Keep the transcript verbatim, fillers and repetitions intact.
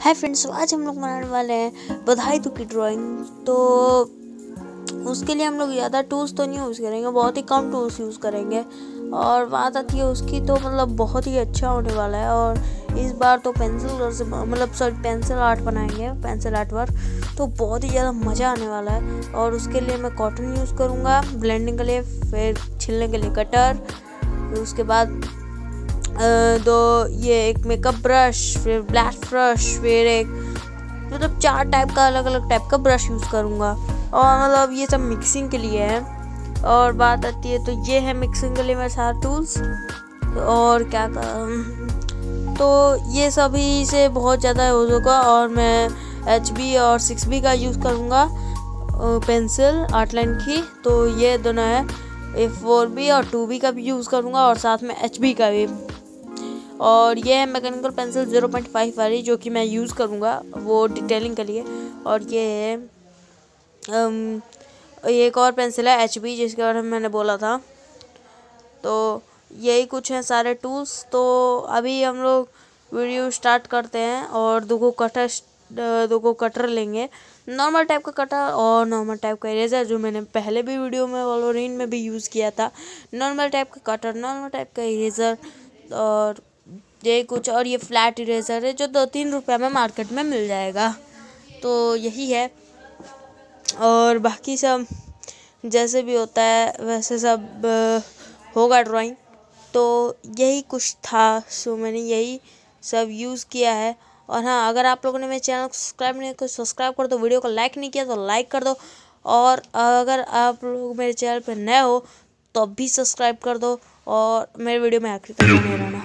Hi friends, आज हम लोग बनाने वाले हैं बधाई तो की ड्राइंग। तो उसके लिए हम लोग ज़्यादा टूल्स तो नहीं यूज़ करेंगे, बहुत ही कम टूल्स यूज़ करेंगे। और बात आती है उसकी तो मतलब बहुत ही अच्छा होने वाला है। और इस बार तो पेंसिल से मतलब सॉरी पेंसिल आर्ट बनाएंगे, पेंसिल आर्ट वर्क, तो बहुत ही ज़्यादा मज़ा आने वाला है। और उसके लिए मैं कॉटन यूज़ करूँगा ब्लेंडिंग के लिए, फिर छिलने के लिए कटर, फिर उसके बाद दो ये एक मेकअप ब्रश, फिर ब्लैक ब्रश, फिर एक मतलब चार टाइप का अलग अलग टाइप का ब्रश यूज़ करूँगा। और मतलब ये सब मिक्सिंग के लिए है। और बात आती है तो ये है मिक्सिंग के लिए मेरे सारे टूल्स। और क्या कर तो ये सभी से बहुत ज़्यादा यूज़ होगा। और मैं एच बी और सिक्स बी का यूज़ करूँगा पेंसिल आर्ट लाइन की। तो ये दोनों है, ए फोर बी और टू बी का भी यूज़ करूँगा और साथ में एच बी का भी। और ये है mechanical pencil zero point five वाली, जो कि मैं यूज़ करूँगा वो डिटेलिंग के लिए। और ये है um, एक और पेंसिल है एच बी, जिसके बारे में मैंने बोला था। तो यही कुछ है सारे टूल्स। तो अभी हम लोग वीडियो स्टार्ट करते हैं। और दो को कटर दो को कटर लेंगे, नॉर्मल टाइप का कटर और नॉर्मल टाइप का इरेजर, जो मैंने पहले भी वीडियो में वोलोरिन में भी यूज़ किया था। नॉर्मल टाइप का कटर, नॉर्मल टाइप का इरेजर और ये कुछ। और ये फ्लैट इरेजर है जो दो तीन रुपये में मार्केट में मिल जाएगा। तो यही है। और बाकी सब जैसे भी होता है वैसे सब होगा ड्राइंग। तो यही कुछ था, सो मैंने यही सब यूज़ किया है। और हाँ, अगर आप लोगों ने मेरे चैनल को सब्सक्राइब नहीं किया तो सब्सक्राइब कर दो, वीडियो को लाइक नहीं किया तो लाइक कर दो। और अगर आप लोग मेरे चैनल पर नए हो तो अब भी सब्सक्राइब कर दो और मेरे वीडियो में आखिर तक बने रहना।